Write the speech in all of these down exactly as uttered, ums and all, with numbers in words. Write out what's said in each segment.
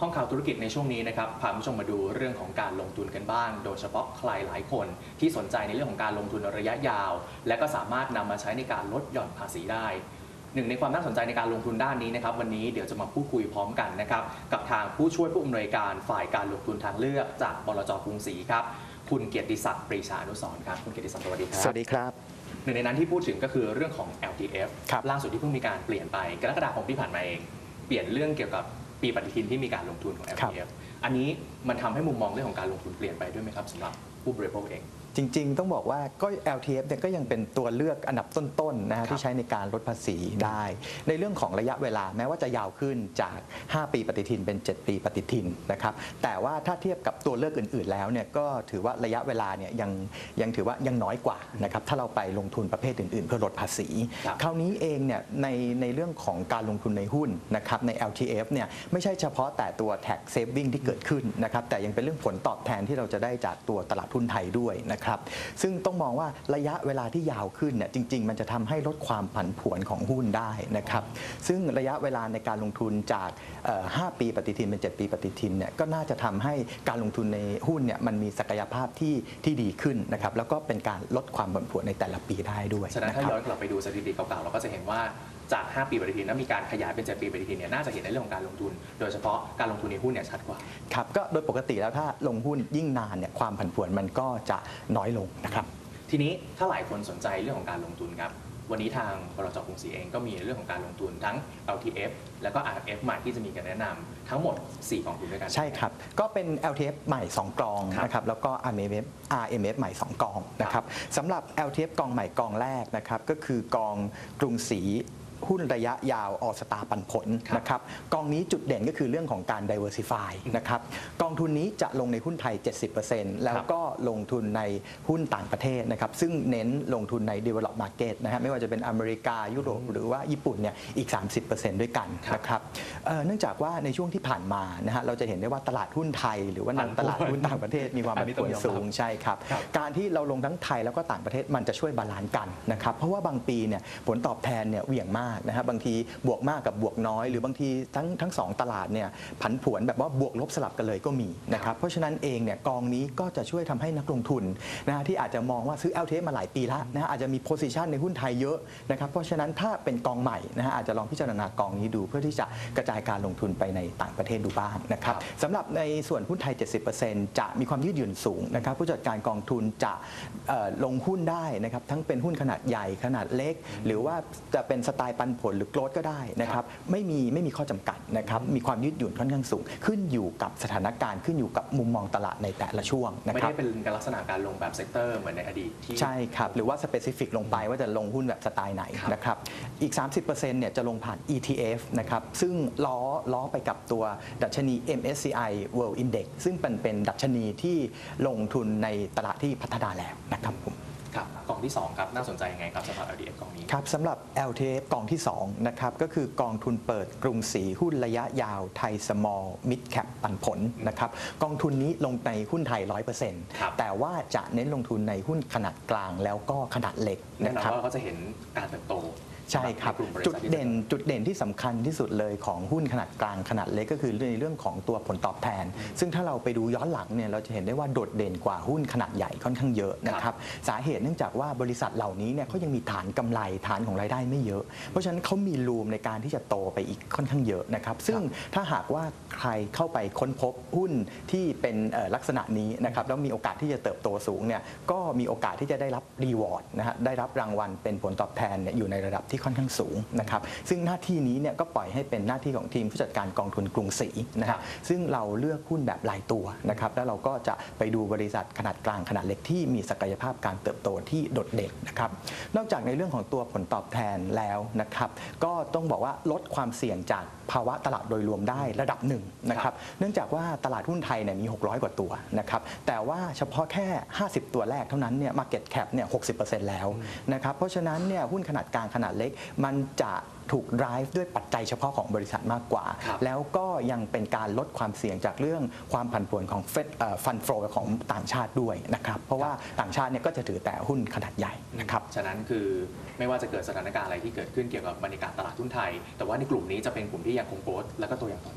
ห้องข่าวธุรกิจในช่วงนี้นะครับพาคุณผู้ชมมาดูเรื่องของการลงทุนกันบ้างโดยเฉพาะใครหลายคนที่สนใจในเรื่องของการลงทุนระยะยาวและก็สามารถนำมาใช้ในการลดหย่อนภาษีได้หนึ่งในความน่าสนใจในการลงทุนด้านนี้นะครับวันนี้เดี๋ยวจะมาพูดคุยพร้อมกันนะครับกับทางผู้ช่วยผู้อำนวยการฝ่ายการลงทุนทางเลือกจากบลจ.กรุงศรีครับคุณเกียรติศักดิ์ปรีชาอนุสรณ์ครับคุณเกียรติศักดิ์สวัสดีครับสวัสดีครับหนึ่งในนั้นที่พูดถึงก็คือเรื่องของ แอล ที เอฟ ล่าสุดที่เพิ่งมีการเปลี่ยนไปกรกฎาคมที่ผ่านมาเองเปลี่ยนเรื่องเกี่ยวกับปีปฏิทินที่มีการลงทุนของ แอล ที เอฟ อันนี้มันทำให้มุมมองเรื่องของการลงทุนเปลี่ยนไปด้วยไหมครับสำหรับผู้บริโภคเองจริงๆต้องบอกว่าก็ แอล ที เอฟ เนี่ยก็ยังเป็นตัวเลือกอันดับต้นๆนะฮะที่ใช้ในการลดภาษีได้ในเรื่องของระยะเวลาแม้ว่าจะยาวขึ้นจากห้าปีปฏิทินเป็นเจ็ดปีปฏิทินนะครับแต่ว่าถ้าเทียบกับตัวเลือกอื่นๆแล้วเนี่ยก็ถือว่าระยะเวลาเนี่ยยังยังถือว่ายังน้อยกว่านะครับถ้าเราไปลงทุนประเภทอื่นๆเพื่อลดภาษีคราวนี้เองเนี่ยในในเรื่องของการลงทุนในหุ้นนะครับใน แอล ที เอฟ เนี่ยไม่ใช่เฉพาะแต่ตัว tax saving ที่เกิดขึ้นนะครับแต่ยังเป็นเรื่องผลตอบแทนที่เราจะได้จากตัวตลาดหุ้นไทยด้วยนะครับซึ่งต้องมองว่าระยะเวลาที่ยาวขึ้นเนี่ยจริงๆมันจะทำให้ลดความผันผวนของหุ้นได้นะครับซึ่งระยะเวลาในการลงทุนจากห้าปีปฏิทินเป็นเจ็ดปีปฏิทินเนี่ยก็น่าจะทำให้การลงทุนในหุ้นเนี่ยมันมีศักยภาพที่ที่ดีขึ้นนะครับแล้วก็เป็นการลดความผันผวนในแต่ละปีได้ด้วยฉะนั้นถ้าย้อนกลับไปดูสถิติเก่าๆเราก็จะเห็นว่าจากห้าปีปฏิทินแล้วมีการขยายเป็นเจ็ดปีปฏิทินเนี่ยน่าจะเห็นในเรื่องของการลงทุนโดยเฉพาะการลงทุนในหุ้นเนี่ยชัดกว่าครับก็โดยปกติแล้วถ้าลงหุ้นยิ่งนานเนี่ยความผันผวนมันก็จะน้อยลงนะครับทีนี้ถ้าหลายคนสนใจเรื่องของการลงทุนครับวันนี้ทางบลจ.กรุงศรีเองก็มีเรื่องของการลงทุนทั้ง แอล ที เอฟ แล้วก็ อาร์ เอฟ ใหม่ที่จะมีการแนะนำทั้งหมดสี่กองทุนด้วยกันใช่ครับก็เป็น แอล ที เอฟ ใหม่สองกองนะครับแล้วก็ อาร์ เอ็ม เอฟ อาร์ เอ็ม เอฟ ใหม่สองกองนะครับสำหรับ แอล ที เอฟ กองใหม่กองแรกนะครับก็คือกองกรุงศรีหุ้นระยะยาวออสตาปันผลนะครับกองนี้จุดเด่นก็คือเรื่องของการ diversify นะครับกองทุนนี้จะลงในหุ้นไทย เจ็ดสิบเปอร์เซ็นต์ แล้วก็ลงทุนในหุ้นต่างประเทศนะครับซึ่งเน้นลงทุนใน develop market นะฮะไม่ว่าจะเป็นอเมริกายุโรปหรือว่าญี่ปุ่นเนี่ยอีก สามสิบเปอร์เซ็นต์ ด้วยกันนะครับเนื่องจากว่าในช่วงที่ผ่านมานะฮะเราจะเห็นได้ว่าตลาดหุ้นไทยหรือว่าตลาดหุ้นต่างประเทศมีความผันผวนสูงใช่ครับการที่เราลงทั้งไทยแล้วก็ต่างประเทศมันจะช่วยบาลานซ์กันนะครับเพราะว่าบางปีเนี่ยผลตอบแทนเนี่ยเหวี่ยงมากนะฮะบางทีบวกมากกับบวกน้อยหรือบางทีทั้งทั้งสองตลาดเนี่ยผันผวนแบบว่าบวกลบสลับกันเลยก็มีนะครับเพราะฉะนั้นเองเนี่ยกองนี้ก็จะช่วยทำให้นักลงทุนนะฮะที่อาจจะมองว่าซื้อ แอล ที เอฟ มาหลายปีแล้วนะฮะอาจจะมีโพซิชันในหุ้นไทยเยอะนะครับเพราะฉะนั้นถ้าเป็นกองใหม่นะฮะอาจจะลองพิจารณากองนี้ดูเพื่อที่จะกระจายการลงทุนไปในต่างประเทศดูบ้างนะครับสำหรับในส่วนหุ้นไทย เจ็ดสิบเปอร์เซ็นต์ จะมีความยืดหยุ่นสูงนะครับผู้จัดการกองทุนจะลงหุ้นได้นะครับทั้งเป็นหุ้นขนาดใหญ่ขนาดเล็กหรือว่าจะเป็นสไตล์ปันผลหรือโกลด์ก็ได้นะครับไม่มีไม่มีข้อจำกัดนะครับมีความยืดหยุ่นค่อนข้างสูงขึ้นอยู่กับสถานการณ์ขึ้นอยู่กับมุมมองตลาดในแต่ละช่วงนะครับไม่ได้เป็นการลักษณะการลงแบบเซกเตอร์เหมือนในอดีตที่ใช่ครับหรือว่าสเปซิฟิกลงไปว่าจะลงหุ้นแบบสไตล์ไหนนะครับอีก สามสิบเปอร์เซ็นต์ เนี่ยจะลงผ่าน อี ที เอฟ นะครับซึ่งล้อล้อไปกับตัวดัชนี เอ็ม เอส ซี ไอ World Index ซึ่งเป็นเป็นดัชนีที่ลงทุนในตลาดที่พัฒนาแล้วนะครับผมครับกองที่สองครับน่าสนใจยังไงครับสำหรับ แอล ที เอฟ กองนี้ครับสำหรับ แอล ที เอฟ กองที่สองนะครับก็คือกองทุนเปิดกรุงศรีหุ้นระยะยาวไทย Small Mid Cap ปันผลนะครับกองทุนนี้ลงในหุ้นไทย ร้อยเปอร์เซ็นต์ แต่ว่าจะเน้นลงทุนในหุ้นขนาดกลางแล้วก็ขนาดเล็กนะครับก็จะเห็นการเติบโตใช่ครับจุดเด่นจุดเด่นที่สำคัญที่สุดเลยของหุ้นขนาดกลางขนาดเล็กก็คือในเรื่องของตัวผลตอบแทนซึ่งถ้าเราไปดูย้อนหลังเนี่ยเราจะเห็นได้ว่าโดดเด่นกว่าหุ้นขนาดใหญ่ค่อนข้างเยอะนะครับสาเหตุเนื่องจากว่าบริษัทเหล่านี้เนี่ยเขายังมีฐานกำไรฐานของรายได้ไม่เยอะเพราะฉะนั้นเขามีรูมในการที่จะโตไปอีกค่อนข้างเยอะนะครับซึ่งถ้าหากว่าใครเข้าไปค้นพบหุ้นที่เป็นลักษณะนี้นะครับแล้วมีโอกาสที่จะเติบโตสูงเนี่ยก็มีโอกาสที่จะได้รับรีวอร์ดนะฮะได้รับรางวัลเป็นผลตอบแทนเนี่ยอยู่ในระดับที่ค่อนข้างสูงนะครับซึ่งหน้าที่นี้เนี่ยก็ปล่อยให้เป็นหน้าที่ของทีมผู้จัดการกองทุนกรุงศรีนะครับซึ่งเราเลือกหุ้นแบบรายตัวนะครับแล้วเราก็จะไปดูบริษัทขนาดกลางขนาดเล็กที่มีศักยภาพการเติบโตที่โดดเด่นนะครับนอกจากในเรื่องของตัวผลตอบแทนแล้วนะครับก็ต้องบอกว่าลดความเสี่ยงจากภาวะตลาดโดยรวมได้ระดับหนึ่งนะครับเนื่องจากว่าตลาดหุ้นไทยเนี่ยมีหกร้อยกว่าตัวนะครับแต่ว่าเฉพาะแค่ห้าสิบตัวแรกเท่านั้นเนี่ย market cap เนี่ย หกสิบเปอร์เซ็นต์ แล้วนะครับเพราะฉะนั้นเนี่ยหุ้นขนาดกลางขนาดเล็กมันจะถูก drive ด้วยปัจจัยเฉพาะของบริษัทมากกว่าแล้วก็ยังเป็นการลดความเสี่ยงจากเรื่องความผันผวนของฟันโฟลของต่างชาติด้วยนะครับเพราะว่าต่างชาติเนี่ยก็จะถือแต่หุ้นขนาดใหญ่นะครับฉะนั้นคือไม่ว่าจะเกิดสถานการณ์อะไรที่เกิดขึ้นเกี่ยวกับบรรยากาศตลาดหุ้นไทยแต่ว่าในกลุ่มนี้จะเป็นกลุ่มที่ยังคงโกรธและก็ตัวอย่างต่อเนื่อง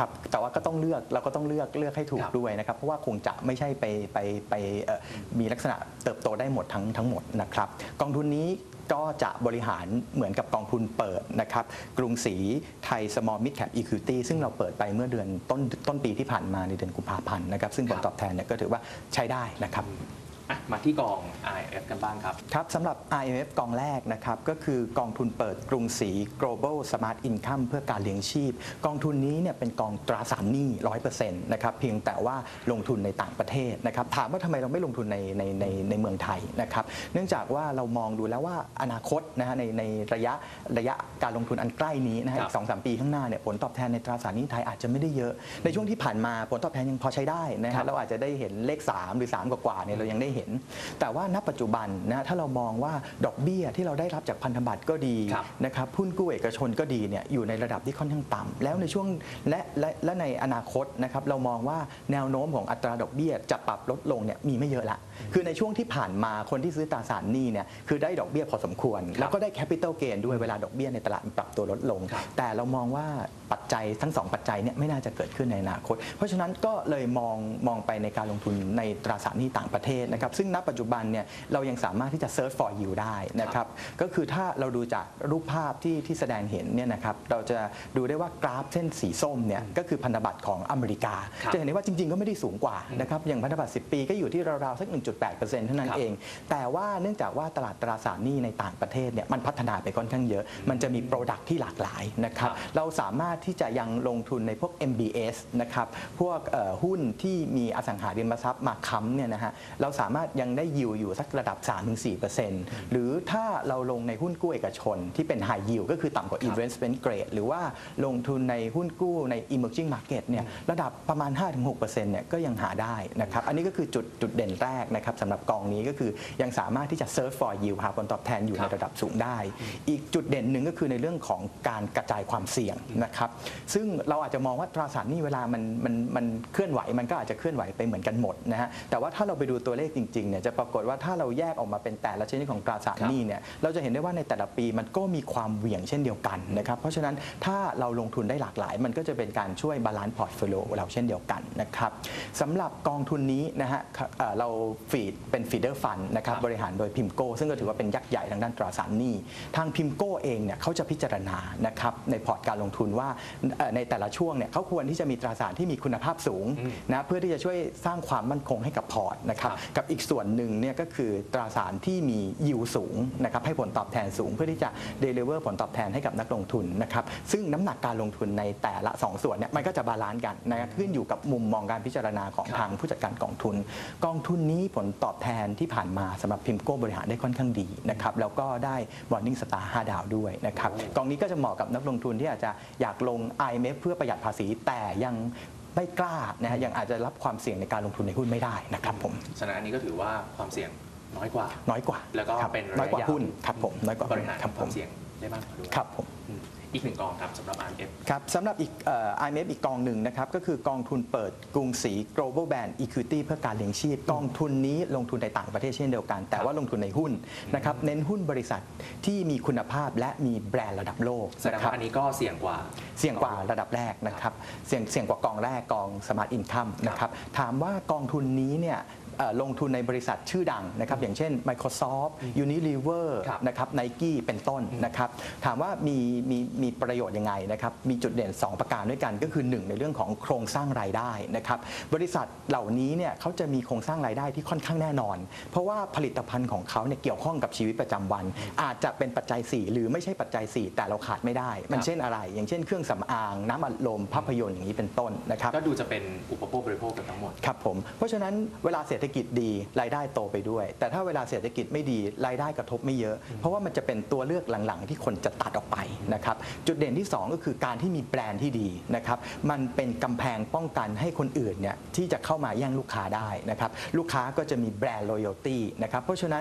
ครับแต่ว่าก็ต้องเลือกเราก็ต้องเลือกเลือกให้ถูกครับด้วยนะครับเพราะว่าคงจะไม่ใช่ไปไปไปเอ่อมีลักษณะเติบโตได้หมดทั้งทั้งหมดนะครับกองทุนนี้ก็จะบริหารเหมือนกับกองทุนเปิดนะครับกรุงศรีไทย Small Mid Cap Equity ซึ่งเราเปิดไปเมื่อเดือนต้นต้นปีที่ผ่านมาในเดือนกุมภาพันธ์นะครับซึ่งผลตอบแทนเนี่ยก็ถือว่าใช้ได้นะครับอ่ะมาที่กอง อาร์ ไอ เอฟ กันบ้างครับครับสำหรับ อาร์ เอ็ม เอฟ กองแรกนะครับก็คือกองทุนเปิดกรุงศรี Global Smart Income เพื่อการเลี้ยงชีพ กองทุนนี้เนี่ยเป็นกองตราสารหนี้ ร้อยเปอร์เซ็นต์ นะครับเพียงแต่ว่าลงทุนในต่างประเทศนะครับถามว่าทำไมเราไม่ลงทุนในในในในเมืองไทยนะครับเนื่องจากว่าเรามองดูแล้วว่าอนาคตนะฮะในในระยะระยะการลงทุนอันใกล้นี้นะฮะครับอีก สองถึงสาม ปีข้างหน้าเนี่ยผลตอบแทนในตราสารหนี้ไทยอาจจะไม่ได้เยอะในช่วงที่ผ่านมาผลตอบแทนยังพอใช้ได้นะครัฮะบเราอาจจะได้เห็นเลขสามหรือสามกว่าๆเนี่ยเรายังได้เห็นแต่ว่าณปัจจุบันนะถ้าเรามองว่าดอกเบี้ยที่เราได้รับจากพันธบัตรก็ดีครับนะครับหุ้นกู้เอกชนก็ดีเนี่ยอยู่ในระดับที่ค่อนข้างต่ำแล้วในช่วงและและและในอนาคตนะครับเรามองว่าแนวโน้มของอัตราดอกเบี้ยจะปรับลดลงเนี่ยมีไม่เยอะละคือในช่วงที่ผ่านมาคนที่ซื้อตราสารหนี้เนี่ยคือได้ดอกเบี้ยพอสมควร แล้วก็ได้แคปิตอลเกนด้วยเวลาดอกเบี้ยในตลาดมันปรับตัวลดลงครับแต่เรามองว่าปัจจัยทั้งสองปัจจัยเนี่ยไม่น่าจะเกิดขึ้นในอนาคต เพราะฉะนั้นก็เลยมองมองไปในการลงทุนในตราสารหนี้ต่างประเทศนะครับซึ่งณปัจจุบันเนี่ยเรายังสามารถที่จะ search for yield ได้นะครับก็คือถ้าเราดูจากรูปภาพที่ที่แสดงเห็นเนี่ยนะครับเราจะดูได้ว่ากราฟเส้นสีส้มเนี่ยก็คือพันธบัตรของอเมริกาครับจะเห็นได้ว่าจริงๆก็ไม่ได้สูงกว่านะครับอย่างพันธบัตรสิบปีก็อยู่ที่ราวๆสัก หนึ่งจุดแปดเปอร์เซ็นต์ เท่านั้นครับเอง แต่ว่าเนื่องจากว่าตลาดตราสารหนี้ในต่างประเทศเนี่ยมันพัฒนาไปค่อนข้างเยอะ มันจะมีโปรดักที่หลากหลายนะครับครับเราสามารถที่จะยังลงทุนในพวก เอ็ม บี เอส นะครับพวกเอ่อหุ้นที่มีอสังหาริมทรัพย์มาค้ำเนี่ยนะฮะเราสามารถยังได้ยิวอยู่สักระดับ สามถึงสี่เปอร์เซ็นต์ หรือถ้าเราลงในหุ้นกู้เอกชนที่เป็น High Yield ก็คือต่ำกว่า Investment Grade หรือว่าลงทุนในหุ้นกู้ใน Emerging Market เนี่ยระดับประมาณ ห้าถึงหกเปอร์เซ็นต์ เนี่ยก็ยังหาได้นะครับอันนี้ก็คือจุดจุดเด่นแรกนะครับสำหรับกองนี้ก็คือยังสามารถที่จะ Search for Yield หาผลตอบแทนอยู่คในรับระดับสูงได้ อีกจุดเด่นหนึ่งก็คือในเรื่องของการกระจายความเสี่ยงนะครับซึ่งเราอาจจะมองว่าตราสารหนี้เวลามันมันมันเคลื่อนไหวมันก็อาจจะเคลื่อนไหวไปเหมือนกันหมดนะฮะแต่ว่าถ้าเราไปดูตัวเลขจริงๆเนี่ยจะปรากฏว่าถ้าเราแยกออกมาเป็นแต่ละชนิดของตราสารหนี้เนี่ยเราจะเห็นได้ว่าในแต่ละปีมันก็มีความเหวี่ยงเช่นเดียวกันนะครับเพราะฉะนั้นถ้าเราลงทุนได้หลากหลาย มันก็จะเป็นการช่วยบาลานซ์พอร์ตโฟลิโอเราเช่นเดียวกันนะครับสำหรับกองทุนนี้นะฮะเอ่อเราฟีดเป็นฟีเดอร์ฟันนะครับบริหารโดยพิมโก้ซึ่งก็ถือว่าเป็นยักษ์ใหญ่ทางด้านตราสารหนี้ทางพิมโก้เองเนี่ยเขาจะพิจารณานะครับในพอร์ตการลงทุนว่าเอ่อในแต่ละช่วงเนี่ยเขาควรที่จะมีตราสารที่มีคุณภาพสูงนะเพื่อที่จะช่วยสร้างความมั่นคงให้กับพอร์ตนะครับครับกับอีกส่วนหนึ่งเนี่ยก็คือตราสารที่มียิวสูงนะครับให้ผลตอบแทนสูง เพื่อที่จะ deliver ผลตอบแทนให้กับนักลงทุนนะครับซึ่งน้ำหนักการลงทุนในแต่ละสองส่วนเนี่ยมันก็จะบาลานซ์กันนะครับขึ้นอยู่กับมุมมองการพิจารณาของครับทางผู้จัดการกองทุน กองทุนนี้ผลตอบแทนที่ผ่านมาสำหรับพิมโก้บริหารได้ค่อนข้างดีนะครับแล้วก็ได้ Morning Star ห้าดาวด้วยนะครับกองนี้ก็จะเหมาะกับนักลงทุนที่อาจจะอยากลง ไอ เอ็ม เอฟ เพื่อประหยัดภาษีแต่ยังไม่กล้านะฮะยังอาจจะรับความเสี่ยงในการลงทุนในหุ้นไม่ได้นะครับผมฉะนั้นอันนี้ก็ถือว่าความเสี่ยงน้อยกว่าน้อยกว่าแล้วก็ครับเป็นระยะน้อยกว่ายาวหุ้นครับผมน้อยกว่าบหุ้นริหารครับคผวาม มเสี่ยงได้มากกว่าด้วยครับผมอืมอีกหนึ่งกองครับสำหรับ อาร์ เอฟครับสำหรับอีกเอ่อ ไอ เอ็ม เอฟ อีกกองหนึ่งนะครับก็คือกองทุนเปิดกรุงศรี global band equity เพื่อการเลี้ยงชีพกองทุนนี้ลงทุนในต่างประเทศเช่นเดียวกัน แต่ว่าลงทุนในหุ้นนะครับเน้นหุ้นบริษัทที่มีคุณภาพและมีแบรนด์ระดับโลกแสดงนะครับว่าอันนี้ก็เสี่ยงกว่าเสี่ยงกว่าระดับแรกนะครับเสี่ยงเสี่ยงกว่ากองแรกกอง Smart Income นะครับถามว่ากองทุนนี้เนี่ยเอ่อลงทุนในบริษัทชื่อดังนะครับอย่างเช่น Microsoft Unilever ครับนะครับ Nike เป็นต้นนะครับถามว่ามีมีมีประโยชน์ยังไงนะครับมีจุดเด่น สอง ประการด้วยกันก็คือหนึ่งในเรื่องของโครงสร้างรายได้นะครับบริษัทเหล่านี้เนี่ยเขาจะมีโครงสร้างรายได้ที่ค่อนข้างแน่นอน เพราะว่าผลิตภัณฑ์ของเขาเนี่ยเกี่ยวข้องกับชีวิตประจำวัน อาจจะเป็นปัจจัยสี่หรือไม่ใช่ปัจจัยสี่แต่เราขาดไม่ได้ มันเช่นอะไร อย่างเช่นเครื่องสำอางน้ำอัดลมภาพยนตร์อย่างนี้เป็นต้นนะครับก็ดูจะเป็นอุปโภคบริโภคกันทั้งหมดครับผมเพราะฉะนั้นเวลาเศรษฐกิจดีรายได้โตไปด้วย แต่ถ้าเวลาเศรษฐกิจไม่ดีรายได้กระทบไม่เยอะ เพราะว่ามันจะเป็นตัวเลือกหลังๆ ที่คนจะตัดออกไปนะครับจุดเด่นที่สองก็คือการที่มีแบรนด์ที่ดีนะครับมันเป็นกำแพงป้องกันให้คนอื่นเนี่ยที่จะเข้ามาแย่งลูกค้าได้นะครับลูกค้าก็จะมีแบรนด์ loyalty นะครับเพราะฉะนั้น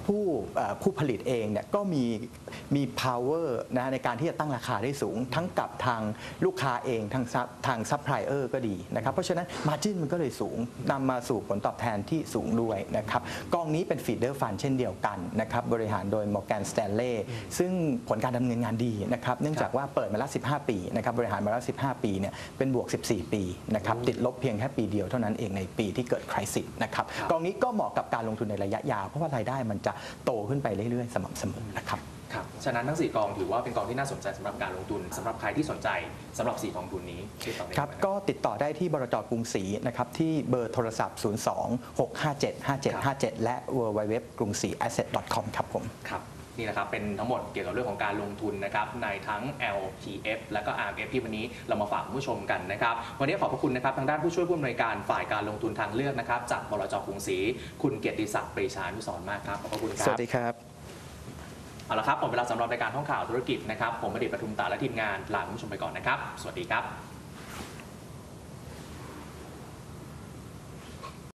ผู้ผู้ผลิตเองเนี่ยก็มีมี power นะในการที่จะตั้งราคาได้สูงทั้งกับทางลูกค้าเองทางทางซัพพลายเออร์ก็ดีนะครับเพราะฉะนั้น margin มันก็เลยสูงนำมาสู่ผลตอบแทนที่สูงด้วยนะครับกองนี้เป็น feeder fund เช่นเดียวกันนะครับบริหารโดย Morgan Stanley ซึ่งผลการดำเนินงานดีนะครับเนื่องจากว่าเปิดมาแล้วสิบห้าปีนะครับบริหารมาแล้วสิบห้าปีเนี่ยเป็นบวกสิบสี่ปีนะครับติดลบเพียงแค่ปีเดียวเท่านั้นเองในปีที่เกิด crisis นะครับกองนี้ก็เหมาะกับการลงทุนในระยะยาวเพราะว่ารายได้มันจะโตขึ้นไปเรื่อยๆสม่ำเสมอนะครับครับฉะนั้นทั้งสี่กองถือว่าเป็นกองที่น่าสนใจสำหรับการลงทุนสำหรับใครที่สนใจสำหรับสี่กองทุนนี้ติดต่อได้ไหมครับก็ติดต่อได้ที่บลจ.กรุงศรีนะครับที่เบอร์โทรศัพท์ ศูนย์ สอง หก ห้า เจ็ด ห้า เจ็ด ห้า เจ็ด และ ดับเบิลยู ดับเบิลยู ดับเบิลยู ดอท กรุงศรี แอสเซท ดอท คอม ครับผมครับนี่นะครับเป็นทั้งหมดเกี่ยวกับเรื่องของการลงทุนนะครับในทั้ง แอล ที เอฟ และก็ อาร์ เอ็ม เอฟ ที่วันนี้เรามาฝากผู้ชมกันนะครับวันนี้ขอบพระคุณนะครับทางด้านผู้ช่วยผู้อำนวยการฝ่ายการลงทุนทางเลือกนะครับจากบลจ.กรุงศรีคุณเกียรติศักดิ์ปรีชานุสรณ์มากครับขอบพระคุณครับสวัสดีครับเอาละครับหมดเวลาสำหรับรายการห้องข่าวธุรกิจนะครับผมอดีตปทุมตาและทีมงานลาคุณผู้ชมไปก่อนนะครับสวัสดีครับ